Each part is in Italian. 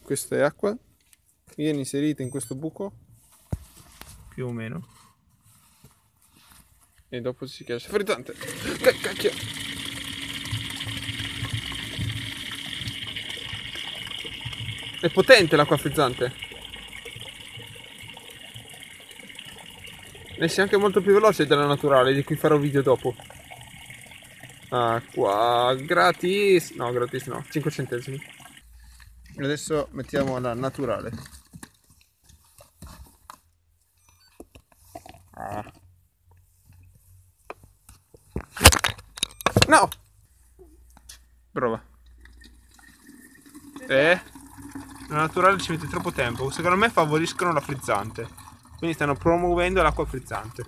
Questa è acqua, viene inserita in questo buco, più o meno, e dopo si chiama frizzante. Cacchio! È potente l'acqua frizzante. E sia anche molto più veloce della naturale, di cui farò video dopo. Acqua gratis, no, gratis no, 5 centesimi. E adesso mettiamo la naturale. No! Prova. La naturale ci mette troppo tempo. Secondo me favoriscono la frizzante. Quindi stanno promuovendo l'acqua frizzante.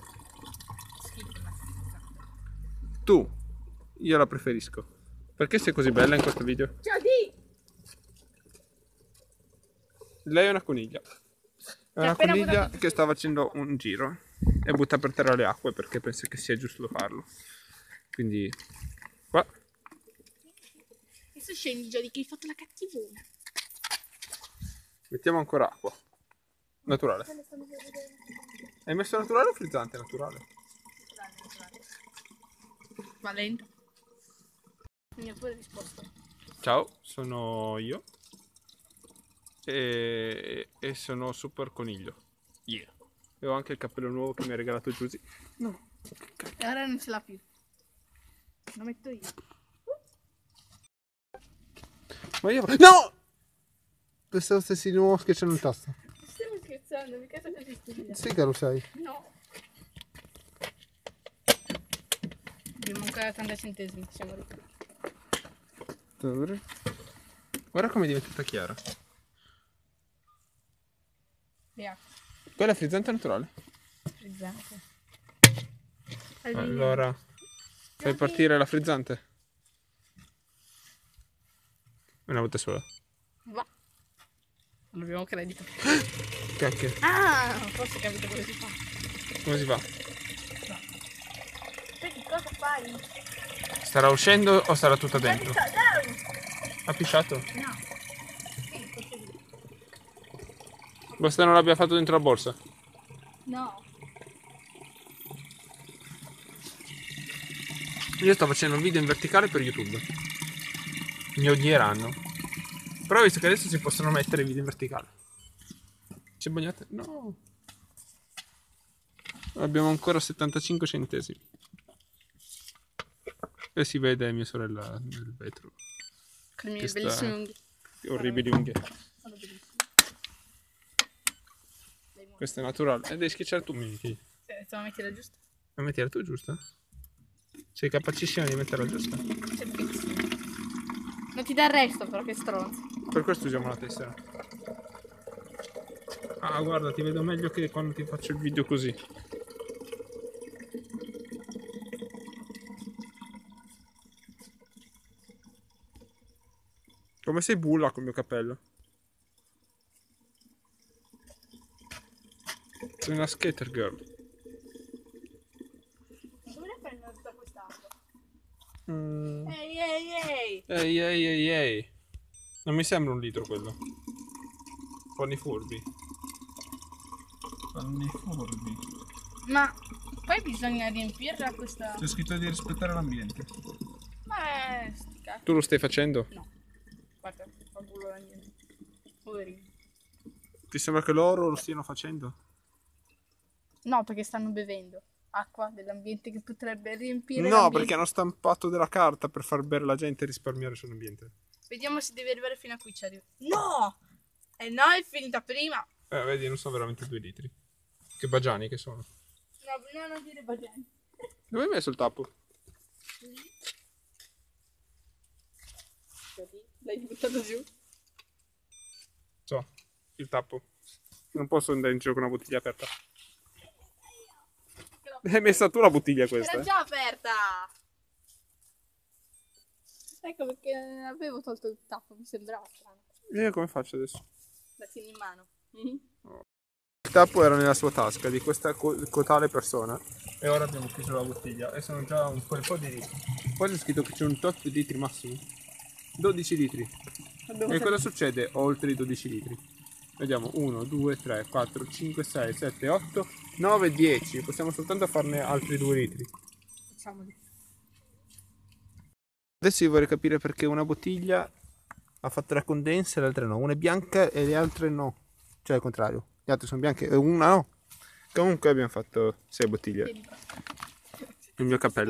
Tu, io la preferisco. Perché sei così bella in questo video? Lei è una coniglia. È una coniglia che sta facendo un giro e butta per terra le acque perché pensa che sia giusto farlo. Quindi qua. Adesso scendi già di che hai fatto la cattivona. Mettiamo ancora acqua. Naturale. Hai messo naturale o frizzante? Naturale. Va lento. Mi ha pure risposto. Ciao, sono io. E sono super coniglio. Yeah. E ho anche il cappello nuovo che mi ha regalato Giusy. No. E ora non ce l'ha più. Lo metto io. Ma io... No! Pensavo stessi di nuovo schiacciando il tasto. Stiamo scherzando, mica sei così stupida. Sì che lo sai. No. Abbiamo ancora 30 centesimi, siamo ricchi. Guarda come è diventata chiara. Via. Quella è frizzante o naturale? Frizzante. Allora, fai partire la frizzante. Una volta sola. Va. Non abbiamo credito. Cacchio. Ah, forse ho capito come si fa. Come si fa? Sai che cosa fai? Starà uscendo o sarà tutta dentro? Ha pisciato? No. Basta non l'abbia fatto dentro la borsa. No. Io sto facendo un video in verticale per YouTube. Mi odieranno. Però visto che adesso si possono mettere video in verticale. C'è bagnata? No. Abbiamo ancora 75 centesimi. E si vede mia sorella nel vetro. Con le mie bellissime unghie. Orribili unghie. Sono bellissime. Questo è naturale. Devi schiacciare tu, Miki. Stiamo a metterla giusta? La mettere tu giusta? Sei capacissima di metterla giusta? Certissimo. Non ti dà il resto però, che stronzo. Per questo usiamo la tessera. Ah, guarda, ti vedo meglio che quando ti faccio il video così. Come sei bulla col mio cappello? Sei una skater girl. Dove la prendo tutta quest'acqua? Ehi, Ehi. ehi, ehi, ehi. Non mi sembra un litro quello. Fanno i furbi. Fanno i furbi. Ma poi bisogna riempirla questa... C'è scritto di rispettare l'ambiente. Ma sti cazzi. Tu lo stai facendo? No. Guarda, fa culo la niente. Poverino. Ti sembra che loro lo stiano facendo? No, perché stanno bevendo acqua dell'ambiente che potrebbe riempire No, l'ambiente. perché hanno stampato della carta per far bere la gente e risparmiare sull'ambiente. Vediamo se deve arrivare fino a qui ci arriva. No! No, è finita prima. Vedi, non sono veramente 2 litri. Che bagiani che sono. No, non dire baggiani. Dove hai messo il tappo? L'hai buttato giù? So, il tappo. Non posso andare in giro con una bottiglia aperta. Hai messa tu la bottiglia questa? Era già aperta! Ecco perché avevo tolto il tappo, mi sembrava strano. Io come faccio adesso? La tieni in mano. Il tappo era nella sua tasca di questa cotale persona e ora abbiamo chiuso la bottiglia e sono già un po' di litri. Poi c'è scritto che c'è un tot di litri massimo. 12 litri. E cosa succede oltre i 12 litri? Vediamo, 1, 2, 3, 4, 5, 6, 7, 8, 9, 10. Possiamo soltanto farne altri 2 litri. Facciamoli. Adesso io vorrei capire perché una bottiglia ha fatto la condensa e le altre no. Una è bianca e le altre no. Cioè al contrario, le altre sono bianche e una no. Comunque abbiamo fatto 6 bottiglie. Il mio cappello.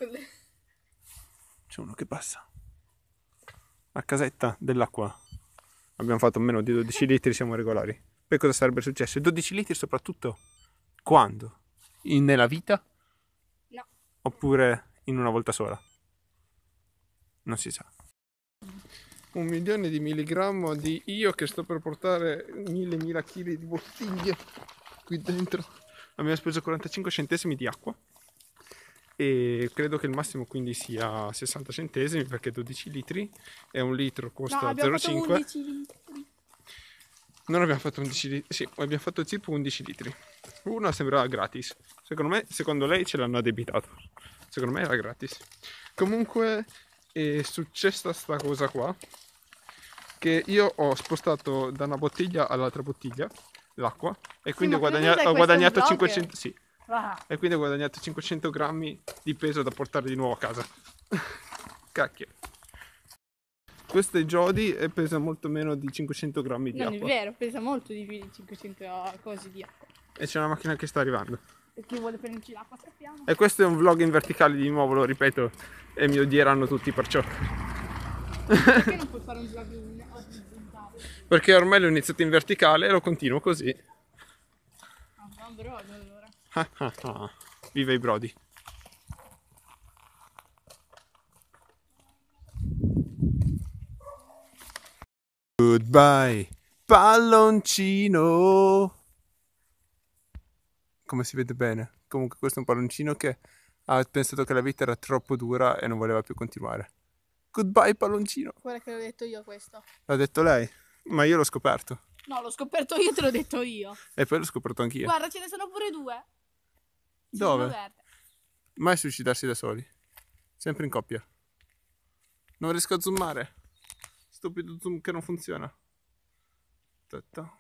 C'è uno che passa. La casetta dell'acqua. Abbiamo fatto meno di 12 litri, siamo regolari. Poi cosa sarebbe successo? 12 litri soprattutto quando? Nella vita? No. Oppure in una volta sola? Non si sa. 1 milione di milligrammo di io che sto per portare 1000 kg di bottiglie qui dentro. Abbiamo speso 45 centesimi di acqua e credo che il massimo quindi sia 60 centesimi perché 12 litri e 1 litro costa 0,5. 11 litri. Non abbiamo fatto 11 litri, sì, abbiamo fatto tipo 11 litri. Una sembrava gratis. Secondo lei ce l'hanno addebitato. Secondo me era gratis. Comunque è successa sta cosa qua, che io ho spostato da una bottiglia all'altra bottiglia l'acqua e quindi Sì, ho guadagnato 500, sì, Ah. e quindi ho guadagnato 500 grammi di peso da portare di nuovo a casa. Cacchio. Questo è Jody e pesa molto meno di 500 grammi di Non acqua. è vero, pesa molto di più di 500 cose di acqua. E c'è una macchina che sta arrivando. Per chi vuole prenderci l'acqua sappiamo. E questo è un vlog in verticale di nuovo, lo ripeto, e mi odieranno tutti perciò. Perché non puoi fare un vlog in orizzontale? Perché ormai l'ho iniziato in verticale e lo continuo così. Ah, no, però allora. Viva i brodi. Goodbye, palloncino. Come si vede bene. Comunque questo è un palloncino che ha pensato che la vita era troppo dura e non voleva più continuare. Goodbye, palloncino. Guarda che l'ho detto io questo. L'ha detto lei, ma io l'ho scoperto. No, l'ho scoperto io, te l'ho detto io. E poi l'ho scoperto anch'io. Guarda, ce ne sono pure 2. Dove? Sono verde. Mai suicidarsi da soli. Sempre in coppia. Non riesco a zoomare. Stupido zoom che non funziona. Aspetta.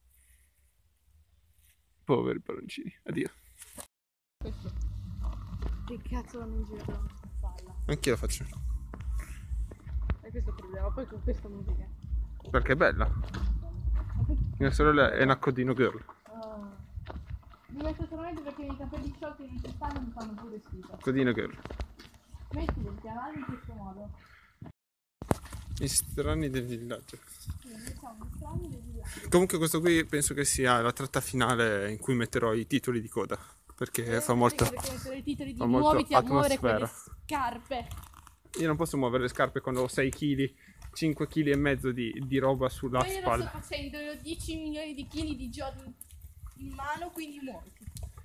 Poveri palloncini. Addio. Questo. Che cazzo vanno in giro con la palla? Anch'io lo faccio. E questo è il problema, poi con questa musica. Perché è bella. Mia sorella è una codino girl. Mi metto solamente perché i capelli sciolti non ci stanno, mi fanno pure schifo. Codino girl. Metti del canale in questo modo. I strani del villaggio. Mettiamo gli strani del villaggio. Comunque questo qui penso che sia la tratta finale in cui metterò i titoli di coda. Perché fa molto. Perché mettere i titoli di fa molto muoviti a muovere quelle atmosfera. scarpe. Io non posso muovere le scarpe quando ho 6 kg, 5 kg e mezzo di roba sulla Ma io lo spalla. sto facendo, ho 10 milioni di chili di giorni in mano, quindi muoviti.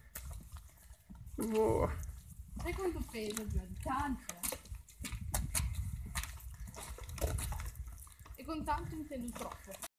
Oh. Sai quanto peso, Giorgi? Tanto. E con tanto intendo troppo.